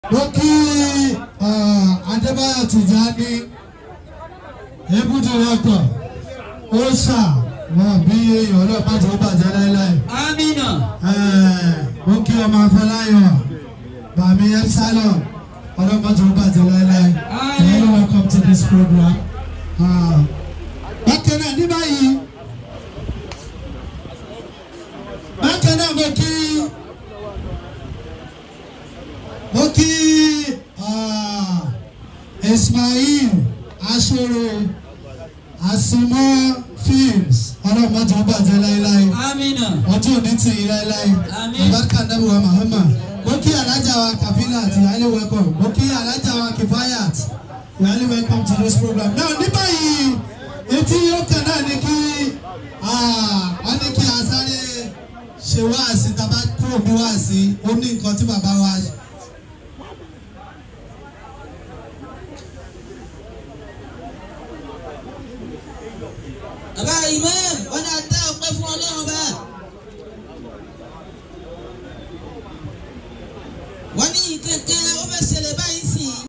Lókì Adébáyọ̀ Tìjání Ebu Director Oṣà wọn bí èèyàn ọlọ́pàá tó bàjẹ́ láíláí. Amina. Lókì ọmọ Afọláyọ̀ Bàmí Epsilon ọlọ́pàá tó bàjẹ́ láíláí. You're welcome to this program. Bákan náà ní báyìí mo kí Ismail Asoro Asimọ Films ọlọ́pàá tó bàjẹ́ láíláí. Amina. Ọjọ́ òní ti yí láíláí. Àbáríkà Nàbùwà Muhammad. Mo kí alájà wa Kafilat, you are highly welcome. Mo kí alájà wa Kifayat, you are highly welcome to this program. Now ní báyìí etí yóò kàn náà ní kí wọ́n ní kí a sáré ṣe wáàsí tàbá kúrò ní wáàsí ó ní nǹkan tí bàbá wa. Bàbá Imam wọ́n ní adá ọpẹ́ fún Ọlọ́run bá. Wọ́n ní kẹ̀kẹ́ ó fẹ́ ṣe